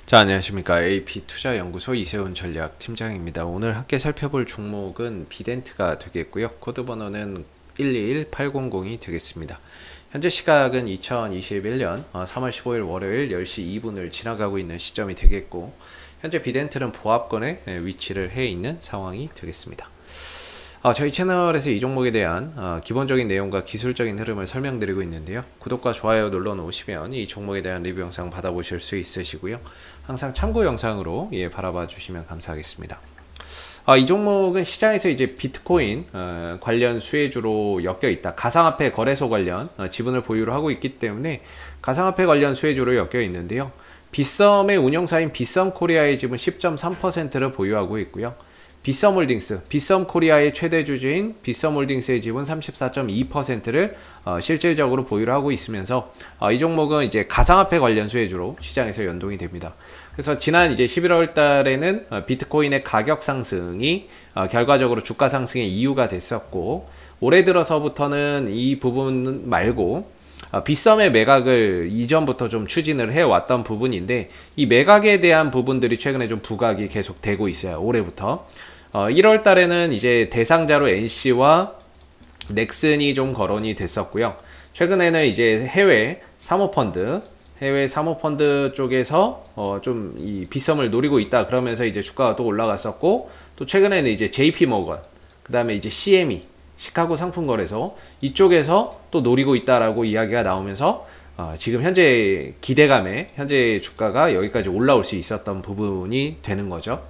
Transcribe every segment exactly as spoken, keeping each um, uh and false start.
자, 안녕하십니까. 에이피투자연구소 이세훈 전략팀장입니다. 오늘 함께 살펴볼 종목은 비덴트가 되겠고요. 코드 번호는 일이일 팔공공이 되겠습니다. 현재 시각은 이천이십일 년 삼월 십오일 월요일 열 시 이 분을 지나가고 있는 시점이 되겠고, 현재 비덴트는 보합권에 위치를 해 있는 상황이 되겠습니다. 어, 저희 채널에서 이 종목에 대한 어, 기본적인 내용과 기술적인 흐름을 설명드리고 있는데요. 구독과 좋아요 눌러 놓으시면 이 종목에 대한 리뷰 영상 받아보실 수 있으시고요. 항상 참고 영상으로 예, 바라봐 주시면 감사하겠습니다. 어, 이 종목은 시장에서 이제 비트코인 어, 관련 수혜주로 엮여 있다. 가상화폐 거래소 관련 어, 지분을 보유를 하고 있기 때문에 가상화폐 관련 수혜주로 엮여 있는데요. 빗썸의 운영사인 빗썸코리아의 지분 십 점 삼 퍼센트를 보유하고 있고요. 빗썸홀딩스, 빗썸코리아의 최대 주주인 빗썸홀딩스의 지분 삼십사 점 이 퍼센트를 어, 실질적으로 보유를 하고 있으면서 어, 이 종목은 이제 가상화폐 관련 수혜주로 시장에서 연동이 됩니다. 그래서 지난 이제 십일월 달에는 어, 비트코인의 가격 상승이 어, 결과적으로 주가 상승의 이유가 됐었고, 올해 들어서부터는 이 부분 말고 어, 빗썸의 매각을 이전부터 좀 추진을 해왔던 부분인데, 이 매각에 대한 부분들이 최근에 좀 부각이 계속 되고 있어요. 올해부터. 어, 일월 달에는 이제 대상자로 엔씨와 넥슨이 좀 거론이 됐었고요. 최근에는 이제 해외 사모펀드, 해외 사모펀드 쪽에서 어, 좀 이 빗썸을 노리고 있다. 그러면서 이제 주가가 또 올라갔었고, 또 최근에는 이제 제이피모건, 그 다음에 이제 씨엠이, 시카고 상품거래소 이쪽에서 또 노리고 있다라고 이야기가 나오면서 어, 지금 현재 기대감에 현재 주가가 여기까지 올라올 수 있었던 부분이 되는 거죠.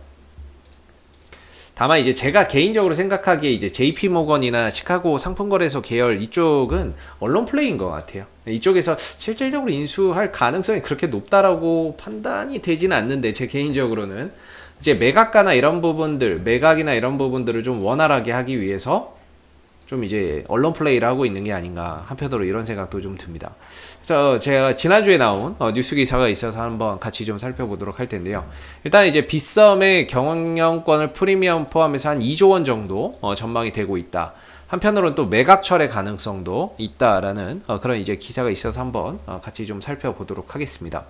다만 이제 제가 개인적으로 생각하기에 이제 제이피모건이나 시카고 상품거래소 계열 이쪽은 언론 플레이인 것 같아요. 이쪽에서 실질적으로 인수할 가능성이 그렇게 높다라고 판단이 되지는 않는데, 제 개인적으로는 이제 매각가나 이런 부분들, 매각이나 이런 부분들을 좀 원활하게 하기 위해서 좀 이제 언론 플레이를 하고 있는 게 아닌가, 한편으로 이런 생각도 좀 듭니다. 그래서 제가 지난주에 나온 어, 뉴스 기사가 있어서 한번 같이 좀 살펴보도록 할 텐데요. 일단 이제 빗썸의 경영권을 프리미엄 포함해서 한 이조 원 정도 어, 전망이 되고 있다. 한편으로는 또 매각철의 가능성도 있다라는 어, 그런 이제 기사가 있어서 한번 어, 같이 좀 살펴보도록 하겠습니다.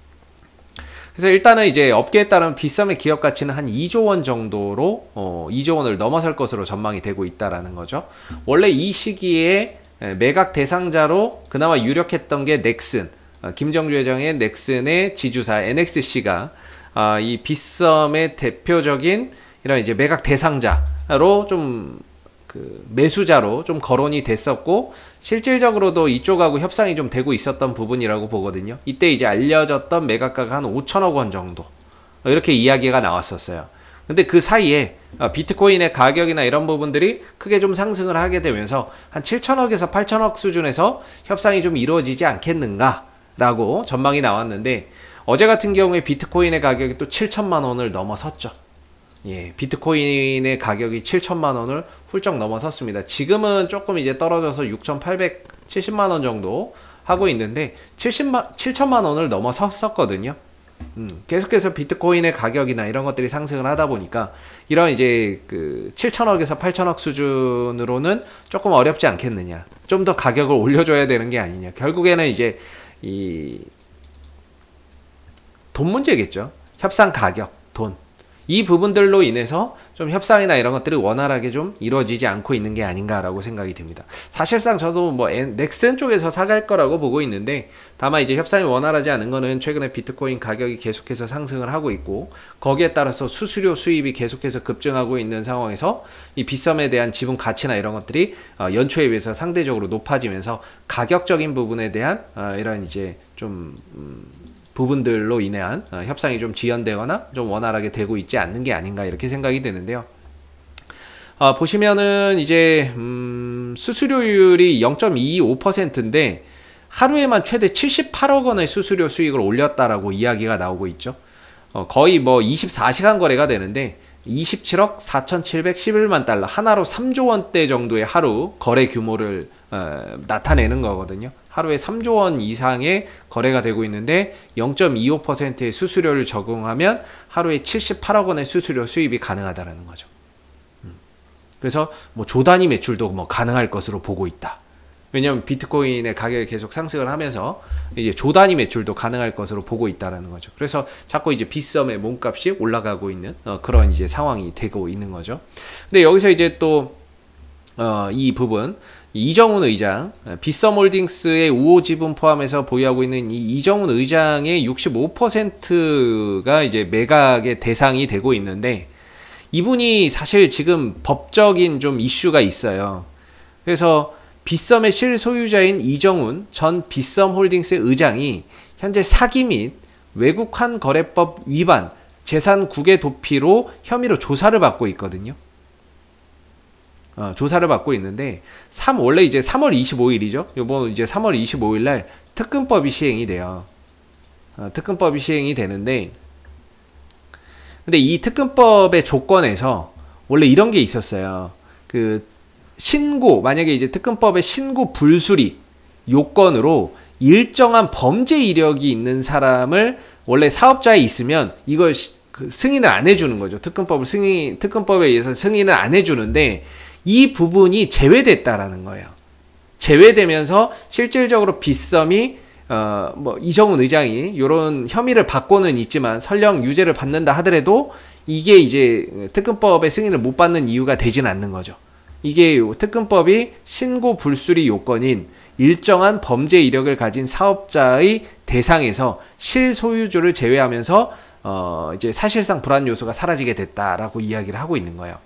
그래서 일단은 이제 업계에 따른 빗썸의 기업 가치는 한 이조 원 정도로 어, 이조 원을 넘어설 것으로 전망이 되고 있다라는 거죠. 원래 이 시기에 매각 대상자로 그나마 유력했던 게 넥슨, 어, 김정주 회장의 넥슨의 지주사 엔엑스씨가 어, 이 빗썸의 대표적인 이런 이제 매각 대상자로 좀 그 매수자로 좀 거론이 됐었고, 실질적으로도 이쪽하고 협상이 좀 되고 있었던 부분이라고 보거든요. 이때 이제 알려졌던 매각가가 한 오천억 원 정도 이렇게 이야기가 나왔었어요. 근데 그 사이에 비트코인의 가격이나 이런 부분들이 크게 좀 상승을 하게 되면서 한 칠천억에서 팔천억 수준에서 협상이 좀 이루어지지 않겠는가 라고 전망이 나왔는데, 어제 같은 경우에 비트코인의 가격이 또 칠천만 원을 넘어섰죠. 예, 비트코인의 가격이 칠천만 원을 훌쩍 넘어섰습니다. 지금은 조금 이제 떨어져서 육천팔백칠십만 원 정도 하고 있는데, 칠천만 원을 넘어섰었거든요. 음, 계속해서 비트코인의 가격이나 이런 것들이 상승을 하다 보니까 이런 이제 그 칠천억에서 팔천억 수준으로는 조금 어렵지 않겠느냐, 좀 더 가격을 올려줘야 되는 게 아니냐. 결국에는 이제 이 돈 문제겠죠. 협상 가격, 돈. 이 부분들로 인해서 좀 협상이나 이런 것들이 원활하게 좀 이루어지지 않고 있는 게 아닌가라고 생각이 듭니다. 사실상 저도 뭐 넥슨 쪽에서 사갈 거라고 보고 있는데, 다만 이제 협상이 원활하지 않은 거는 최근에 비트코인 가격이 계속해서 상승을 하고 있고, 거기에 따라서 수수료 수입이 계속해서 급증하고 있는 상황에서 이 빗썸에 대한 지분 가치나 이런 것들이 연초에 비해서 상대적으로 높아지면서 가격적인 부분에 대한 이런 이제 좀 음 부분들로 인한 어, 협상이 좀 지연되거나 좀 원활하게 되고 있지 않는 게 아닌가, 이렇게 생각이 드는데요. 어, 보시면은 이제 음, 수수료율이 영 점 이오 퍼센트인데 하루에만 최대 칠십팔억 원의 수수료 수익을 올렸다라고 이야기가 나오고 있죠. 어, 거의 뭐 이십사 시간 거래가 되는데 이십칠억 사천칠백십일만 달러, 하나로 삼조 원대 정도의 하루 거래 규모를 어, 나타내는 거거든요. 하루에 삼조 원 이상의 거래가 되고 있는데 영 점 이오 퍼센트의 수수료를 적용하면 하루에 칠십팔억 원의 수수료 수입이 가능하다는 거죠. 음. 그래서 뭐 조 단위 매출도 뭐 가능할 것으로 보고 있다. 왜냐하면 비트코인의 가격이 계속 상승을 하면서 이제 조단위 매출도 가능할 것으로 보고 있다라는 거죠. 그래서 자꾸 이제 빗썸의 몸값이 올라가고 있는 어, 그런 이제 상황이 되고 있는 거죠. 근데 여기서 이제 또 어, 이 부분 이정훈 의장, 빗썸홀딩스의 우호 지분 포함해서 보유하고 있는 이 이정훈 의장의 육십오 퍼센트가 이제 매각의 대상이 되고 있는데, 이분이 사실 지금 법적인 좀 이슈가 있어요. 그래서 빗썸의 실소유자인 이정훈 전 빗썸홀딩스의 의장이 현재 사기 및 외국환 거래법 위반, 재산 국외 도피로 혐의로 조사를 받고 있거든요. 어, 조사를 받고 있는데, 삼 원래 이제 삼월 이십오일이죠. 요번 이제 삼월 이십오일 날 특근법이 시행이 돼요. 어, 특근법이 시행이 되는데, 근데 이 특근법의 조건에서 원래 이런 게 있었어요. 그 신고, 만약에 이제 특근법의 신고 불수리 요건으로 일정한 범죄 이력이 있는 사람을 원래 사업자에 있으면 이걸 그 승인을 안 해주는 거죠. 특근법을 승인, 특근법에 의해서 승인을 안 해주는데, 이 부분이 제외됐다라는 거예요. 제외되면서 실질적으로 빗썸이 어 뭐 이정훈 의장이 이런 혐의를 받고는 있지만 설령 유죄를 받는다 하더라도 이게 이제 특근법의 승인을 못 받는 이유가 되진 않는 거죠. 이게 특근법이 신고 불수리 요건인 일정한 범죄 이력을 가진 사업자의 대상에서 실소유주를 제외하면서 어 이제 사실상 불안 요소가 사라지게 됐다라고 이야기를 하고 있는 거예요.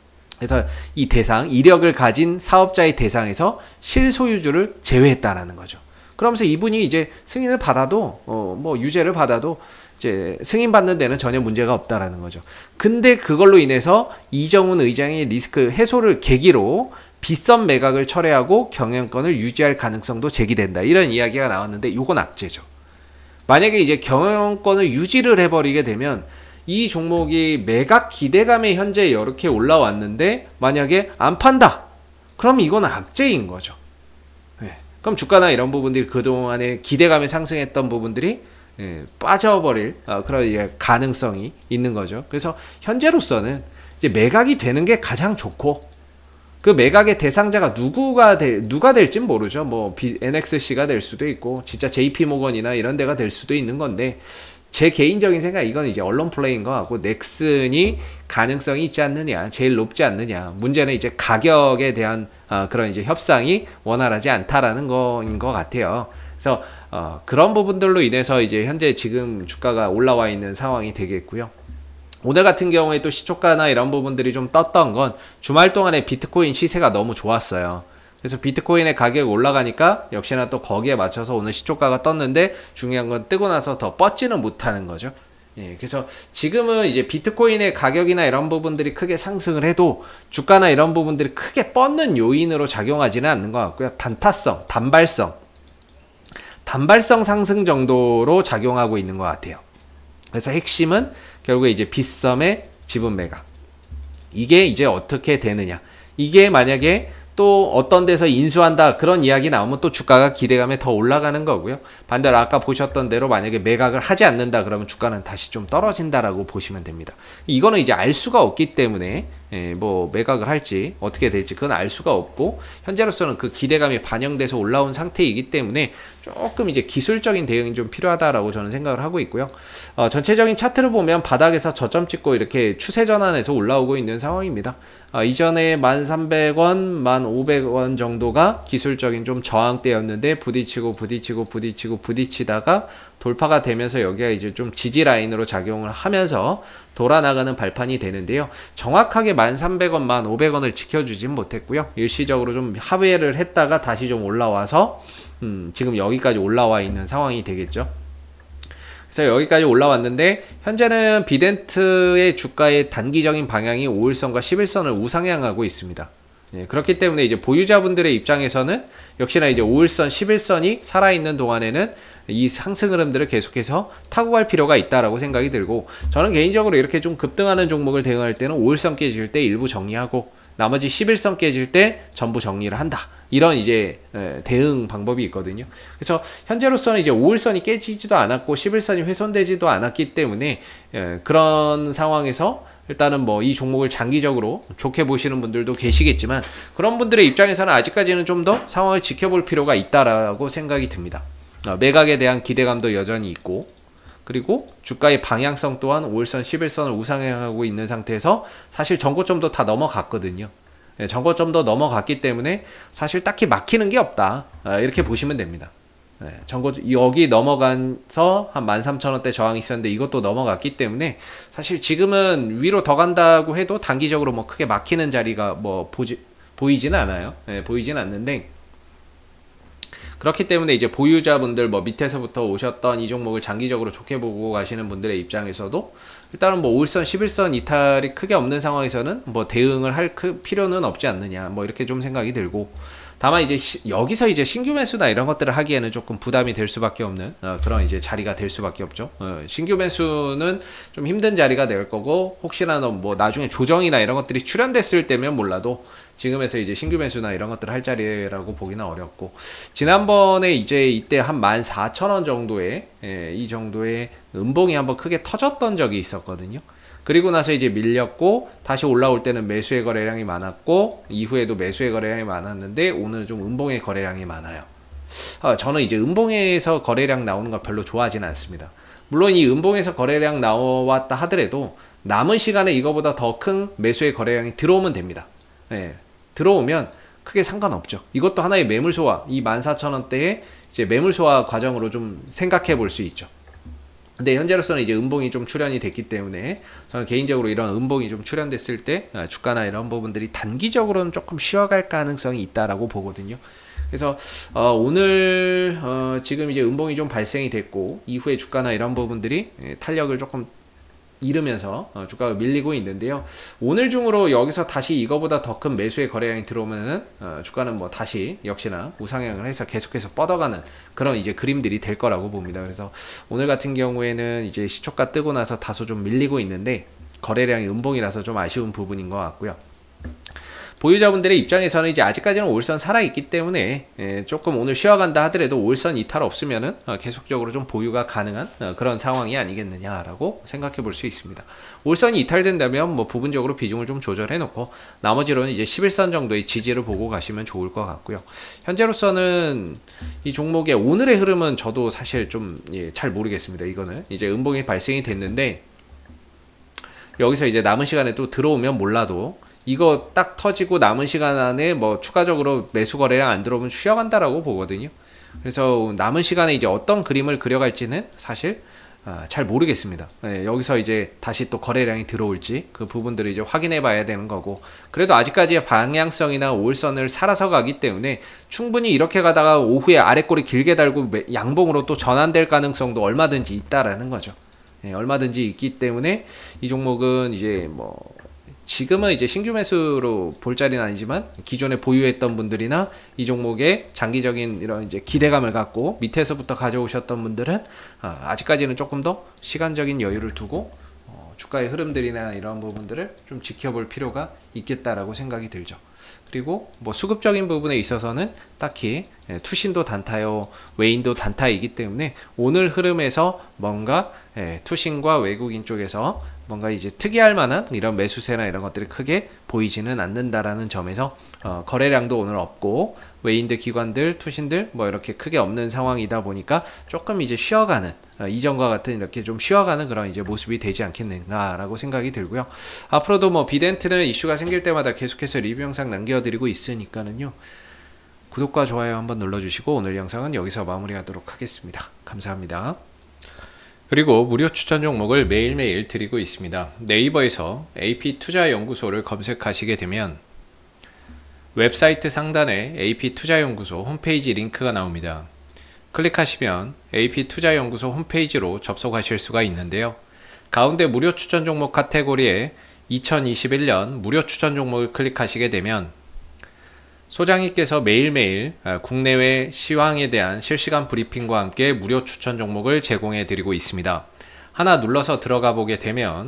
그래서 이 대상, 이력을 가진 사업자의 대상에서 실소유주를 제외했다라는 거죠. 그러면서 이분이 이제 승인을 받아도, 어, 뭐, 유죄를 받아도, 이제 승인받는 데는 전혀 문제가 없다라는 거죠. 근데 그걸로 인해서 이정훈 의장의 리스크 해소를 계기로 빗썸 매각을 철회하고 경영권을 유지할 가능성도 제기된다. 이런 이야기가 나왔는데, 요건 악재죠. 만약에 이제 경영권을 유지를 해버리게 되면, 이 종목이 매각 기대감이 현재 이렇게 올라왔는데 만약에 안 판다, 그럼 이건 악재인 거죠. 네. 그럼 주가나 이런 부분들이 그동안에 기대감이 상승했던 부분들이 예, 빠져버릴 어, 그런 이제 가능성이 있는 거죠. 그래서 현재로서는 이제 매각이 되는 게 가장 좋고, 그 매각의 대상자가 누구가 될, 누가 될진 모르죠. 뭐 엔엑스씨가 될 수도 있고 진짜 제이피모건이나 이런 데가 될 수도 있는 건데, 제 개인적인 생각, 이건 이제 언론 플레이인 거 같고, 넥슨이 가능성이 있지 않느냐, 제일 높지 않느냐. 문제는 이제 가격에 대한 어, 그런 이제 협상이 원활하지 않다라는 거인 것 같아요. 그래서 어, 그런 부분들로 인해서 이제 현재 지금 주가가 올라와 있는 상황이 되겠고요. 오늘 같은 경우에 또 시초가나 이런 부분들이 좀 떴던 건 주말 동안에 비트코인 시세가 너무 좋았어요. 그래서 비트코인의 가격이 올라가니까 역시나 또 거기에 맞춰서 오늘 시초가가 떴는데, 중요한 건 뜨고 나서 더 뻗지는 못하는 거죠. 예, 그래서 지금은 이제 비트코인의 가격이나 이런 부분들이 크게 상승을 해도 주가나 이런 부분들이 크게 뻗는 요인으로 작용하지는 않는 것 같고요. 단타성, 단발성, 단발성 상승 정도로 작용하고 있는 것 같아요. 그래서 핵심은 결국에 이제 빗썸의 지분 매각. 이게 이제 어떻게 되느냐. 이게 만약에 또 어떤 데서 인수한다, 그런 이야기 나오면 또 주가가 기대감에 더 올라가는 거고요. 반대로 아까 보셨던 대로 만약에 매각을 하지 않는다 그러면 주가는 다시 좀 떨어진다라고 보시면 됩니다. 이거는 이제 알 수가 없기 때문에 예, 뭐 매각을 할지 어떻게 될지 그건 알 수가 없고, 현재로서는 그 기대감이 반영돼서 올라온 상태이기 때문에 조금 이제 기술적인 대응이 좀 필요하다라고 저는 생각을 하고 있고요. 어, 전체적인 차트를 보면 바닥에서 저점 찍고 이렇게 추세 전환해서 올라오고 있는 상황입니다. 어, 이전에 만 삼백 원, 만 오백 원 정도가 기술적인 좀 저항대였는데 부딪히고 부딪히고 부딪히고 부딪히다가 돌파가 되면서 여기가 이제 좀 지지 라인으로 작용을 하면서 돌아나가는 발판이 되는데요. 정확하게 만 삼백 원, 만 오백 원을 지켜주진 못했고요. 일시적으로 좀 하회를 했다가 다시 좀 올라와서 음, 지금 여기까지 올라와 있는 상황이 되겠죠. 그래서 여기까지 올라왔는데 현재는 비덴트의 주가의 단기적인 방향이 오일선과 십일선을 우상향하고 있습니다. 예, 그렇기 때문에 이제 보유자분들의 입장에서는 역시나 이제 오일선, 십일선이 살아있는 동안에는 이 상승 흐름들을 계속해서 타고 갈 필요가 있다라고 생각이 들고, 저는 개인적으로 이렇게 좀 급등하는 종목을 대응할 때는 오일선 깨질 때 일부 정리하고 나머지 십일선 깨질 때 전부 정리를 한다. 이런 이제 대응 방법이 있거든요. 그래서 현재로서는 이제 오일선이 깨지지도 않았고 십일선이 훼손되지도 않았기 때문에 그런 상황에서 일단은 뭐 이 종목을 장기적으로 좋게 보시는 분들도 계시겠지만, 그런 분들의 입장에서는 아직까지는 좀 더 상황을 지켜볼 필요가 있다라고 생각이 듭니다. 어, 매각에 대한 기대감도 여전히 있고, 그리고 주가의 방향성 또한 오일선, 십일선을 우상향하고 있는 상태에서 사실 전고점도 다 넘어갔거든요. 예, 전고점도 넘어갔기 때문에 사실 딱히 막히는 게 없다, 아, 이렇게 보시면 됩니다. 예, 전고 여기 넘어가서 한 만 삼천 원대 저항이 있었는데 이것도 넘어갔기 때문에 사실 지금은 위로 더 간다고 해도 단기적으로 뭐 크게 막히는 자리가 뭐 보지, 보이지는 않아요. 예, 보이지는 않는데, 그렇기 때문에 이제 보유자분들, 뭐 밑에서부터 오셨던 이 종목을 장기적으로 좋게 보고 가시는 분들의 입장에서도 일단은 뭐 오일선, 십일선 이탈이 크게 없는 상황에서는 뭐 대응을 할 필요는 없지 않느냐, 뭐 이렇게 좀 생각이 들고, 다만 이제 시, 여기서 이제 신규 매수나 이런 것들을 하기에는 조금 부담이 될 수밖에 없는 어, 그런 이제 자리가 될 수밖에 없죠. 어, 신규 매수는 좀 힘든 자리가 될 거고, 혹시나 뭐 나중에 조정이나 이런 것들이 출현됐을 때면 몰라도 지금에서 이제 신규 매수나 이런 것들을 할 자리라고 보기는 어렵고, 지난번에 이제 이때 한 만 사천 원 정도의, 예, 이 정도의 음봉이 한번 크게 터졌던 적이 있었거든요. 그리고 나서 이제 밀렸고, 다시 올라올 때는 매수의 거래량이 많았고, 이후에도 매수의 거래량이 많았는데 오늘 좀 음봉의 거래량이 많아요. 아, 저는 이제 음봉에서 거래량 나오는 걸 별로 좋아하지는 않습니다. 물론 이 음봉에서 거래량 나왔다 하더라도 남은 시간에 이거보다 더 큰 매수의 거래량이 들어오면 됩니다. 예, 들어오면 크게 상관없죠. 이것도 하나의 매물 소화, 이 만 사천 원대의 이제 매물 소화 과정으로 좀 생각해 볼 수 있죠. 근데 현재로서는 이제 음봉이 좀 출현이 됐기 때문에 저는 개인적으로 이런 음봉이 좀 출현됐을 때 주가나 이런 부분들이 단기적으로는 조금 쉬어갈 가능성이 있다라고 보거든요. 그래서 어 오늘 어 지금 이제 음봉이 좀 발생이 됐고, 이후에 주가나 이런 부분들이 탄력을 조금 잃으면서 어, 주가가 밀리고 있는데요. 오늘 중으로 여기서 다시 이거보다 더 큰 매수의 거래량이 들어오면은 어, 주가는 뭐 다시 역시나 우상향을 해서 계속해서 뻗어가는 그런 이제 그림들이 될 거라고 봅니다. 그래서 오늘 같은 경우에는 이제 시초가 뜨고 나서 다소 좀 밀리고 있는데, 거래량이 음봉이라서 좀 아쉬운 부분인 것 같고요. 보유자분들의 입장에서는 이제 아직까지는 오일선 살아있기 때문에 예, 조금 오늘 쉬어간다 하더라도 오일선 이탈 없으면은 어, 계속적으로 좀 보유가 가능한 어, 그런 상황이 아니겠느냐라고 생각해 볼 수 있습니다. 오일선이 이탈된다면 뭐 부분적으로 비중을 좀 조절해 놓고, 나머지로는 이제 십일선 정도의 지지를 보고 가시면 좋을 것 같고요. 현재로서는 이 종목의 오늘의 흐름은 저도 사실 좀 잘 예, 모르겠습니다. 이거는 이제 음봉이 발생이 됐는데, 여기서 이제 남은 시간에 또 들어오면 몰라도 이거 딱 터지고 남은 시간 안에 뭐 추가적으로 매수 거래량 안 들어오면 쉬어간다라고 보거든요. 그래서 남은 시간에 이제 어떤 그림을 그려갈지는 사실 아, 잘 모르겠습니다. 네, 여기서 이제 다시 또 거래량이 들어올지 그 부분들을 이제 확인해 봐야 되는 거고, 그래도 아직까지의 방향성이나 오일선을 살아서 가기 때문에 충분히 이렇게 가다가 오후에 아랫골이 길게 달고 양봉으로 또 전환될 가능성도 얼마든지 있다라는 거죠. 네, 얼마든지 있기 때문에 이 종목은 이제 뭐 지금은 이제 신규 매수로 볼 자리는 아니지만, 기존에 보유했던 분들이나 이 종목에 장기적인 이런 이제 기대감을 갖고 밑에서부터 가져오셨던 분들은 아, 아직까지는 조금 더 시간적인 여유를 두고 어, 주가의 흐름들이나 이런 부분들을 좀 지켜볼 필요가 있겠다라고 생각이 들죠. 그리고 뭐 수급적인 부분에 있어서는 딱히 예, 투신도 단타요, 외인도 단타이기 때문에 오늘 흐름에서 뭔가 예, 투신과 외국인 쪽에서 뭔가 이제 특이할 만한 이런 매수세나 이런 것들이 크게 보이지는 않는다라는 점에서 어, 거래량도 오늘 없고, 외인들, 기관들, 투신들 뭐 이렇게 크게 없는 상황이다 보니까 조금 이제 쉬어가는, 어, 이전과 같은 이렇게 좀 쉬어가는 그런 이제 모습이 되지 않겠는가라고 생각이 들고요. 앞으로도 뭐 비덴트는 이슈가 생길 때마다 계속해서 리뷰 영상 남겨드리고 있으니까는요. 구독과 좋아요 한번 눌러주시고, 오늘 영상은 여기서 마무리하도록 하겠습니다. 감사합니다. 그리고 무료 추천 종목을 매일매일 드리고 있습니다. 네이버에서 에이피투자연구소를 검색하시게 되면 웹사이트 상단에 에이피투자연구소 홈페이지 링크가 나옵니다. 클릭하시면 에이피투자연구소 홈페이지로 접속하실 수가 있는데요. 가운데 무료 추천 종목 카테고리에 이천이십일 년 무료 추천 종목을 클릭하시게 되면 소장님께서 매일매일 국내외 시황에 대한 실시간 브리핑과 함께 무료 추천 종목을 제공해 드리고 있습니다. 하나 눌러서 들어가 보게 되면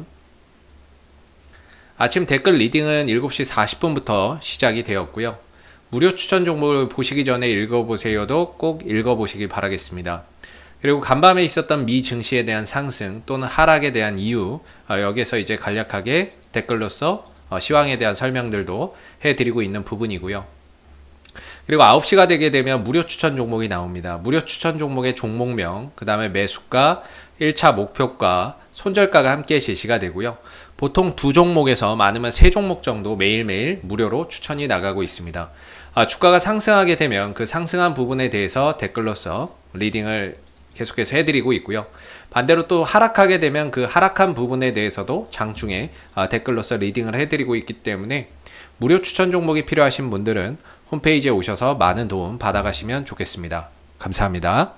아침 댓글 리딩은 일곱 시 사십 분부터 시작이 되었고요. 무료 추천 종목을 보시기 전에 읽어보세요도 꼭 읽어보시기 바라겠습니다. 그리고 간밤에 있었던 미 증시에 대한 상승 또는 하락에 대한 이유, 어, 여기서 이제 간략하게 댓글로서 어, 시황에 대한 설명들도 해드리고 있는 부분이고요. 그리고 아홉 시가 되게 되면 무료 추천 종목이 나옵니다. 무료 추천 종목의 종목명, 그 다음에 매수가, 일 차 목표가, 손절가가 함께 제시가 되고요. 보통 두 종목에서 많으면 세 종목 정도 매일매일 무료로 추천이 나가고 있습니다. 아, 주가가 상승하게 되면 그 상승한 부분에 대해서 댓글로서 리딩을 계속해서 해드리고 있고요. 반대로 또 하락하게 되면 그 하락한 부분에 대해서도 장중에 아, 댓글로서 리딩을 해드리고 있기 때문에 무료 추천 종목이 필요하신 분들은 홈페이지에 오셔서 많은 도움 받아가시면 좋겠습니다. 감사합니다.